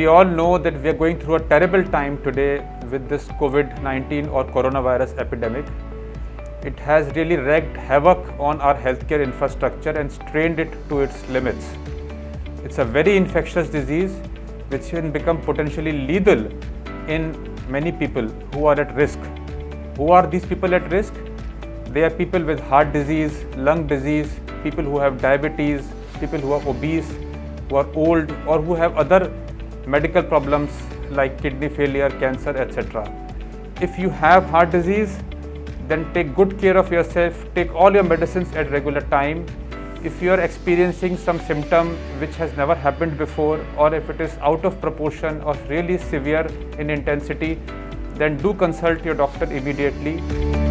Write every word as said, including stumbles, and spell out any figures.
we all know that we are going through a terrible time today with this COVID nineteen or coronavirus epidemic. It has really wreaked havoc on our healthcare infrastructure and strained it to its limits. It's a very infectious disease which can become potentially lethal in many people who are at risk. Who are these people at risk? They are people with heart disease, lung disease, people who have diabetes, people who are obese, who are old, or who have other medical problems like kidney failure, cancer, et cetera. If you have heart disease, then take good care of yourself, take all your medicines at regular time. If you are experiencing some symptom which has never happened before, or if it is out of proportion or really severe in intensity, then do consult your doctor immediately.